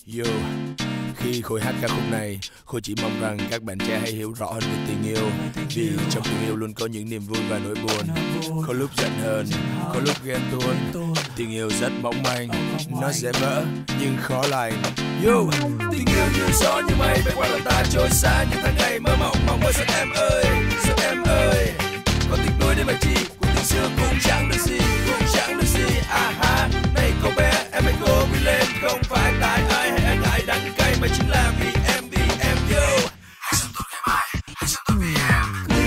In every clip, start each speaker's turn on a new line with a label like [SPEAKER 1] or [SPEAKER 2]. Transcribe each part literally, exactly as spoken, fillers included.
[SPEAKER 1] Yo, khi Khôi hát ca khúc này, Khôi chỉ mong rằng các bạn trẻ hãy hiểu rõ hơn về tình yêu. Vì trong tình yêu luôn có những niềm vui và nỗi buồn, có lúc giận hờn, có lúc ghen tuông. Tình yêu rất mỏng manh, nó sẽ vỡ nhưng khó lành. Yo, tình yêu như gió như mây bay qua là ta trôi xa những tháng ngày mơ mộng mong mơ giấc em ơi, giấc em ơi. Có tiếc nuối đến mà chi, cuộc tình xưa cũng chẳng được gì, cũng chẳng được gì. À ha, này cô bé em hãy cố vươn lên, không phải tại ai hay ai ngại đắng cay mà chính là vì em, vì em. Yo, hãy sống tốt ngày mai, hãy sống tốt vì em.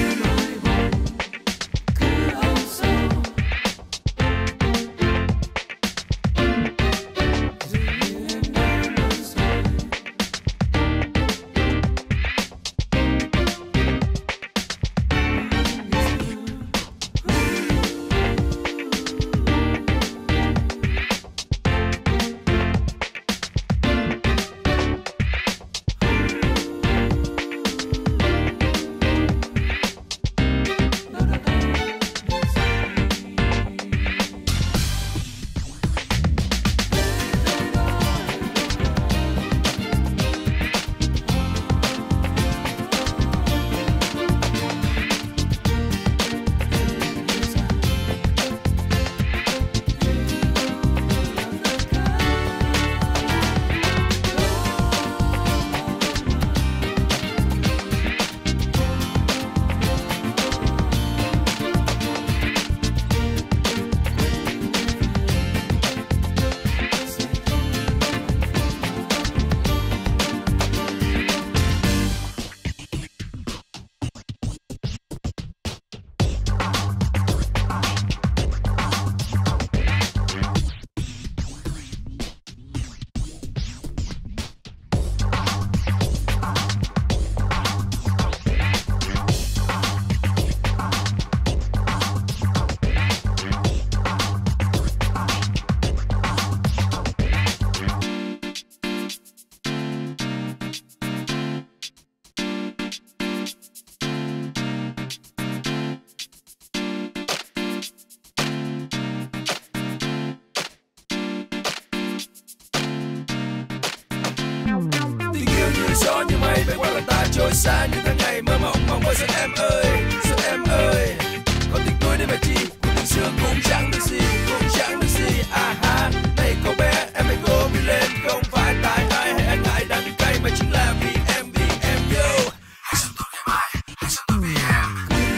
[SPEAKER 1] Gió như mây bay qua là ta trôi xa những tháng ngày mơ mộng mong mơ giấc em ơi, giấc em ơi. Có tiếc nuối đến mà chi, cuộc tình xưa cũng chẳng được gì, cũng chẳng được gì. À ha, này cô bé em hãy cố vươn lên, không phải tại ai hay ai ngại đắng cay mà chính là vì em, vì em. Yo, hãy sống tốt ngày mai, hãy sống tốt vì em.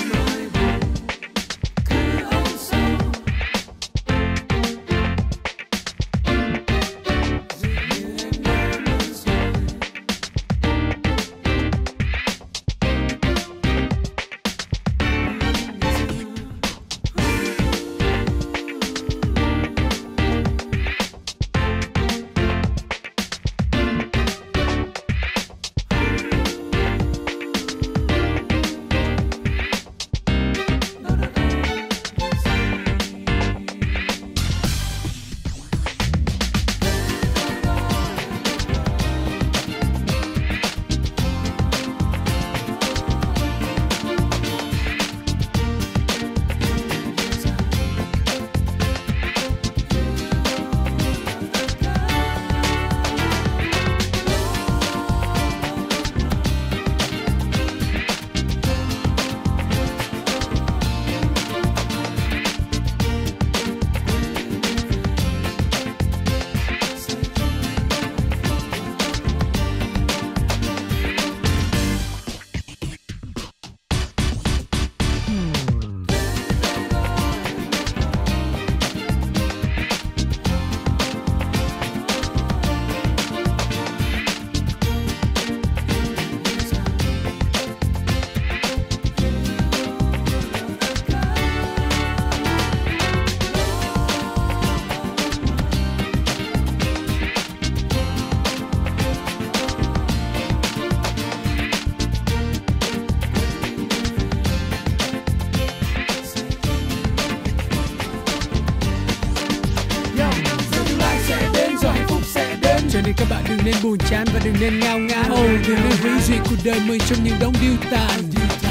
[SPEAKER 2] Cho nên các bạn đừng nên buồn chán và đừng nên ngao ngán. Oh, đừng nên hủy diệt cuộc đời mình trong những đống điêu tàn.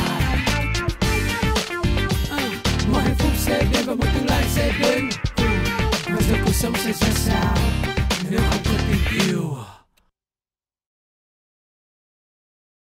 [SPEAKER 2] Mọi hạnh phúc sẽ đến và mọi tương lai sẽ đến. Và giờ cuộc sống sẽ ra sao nếu không có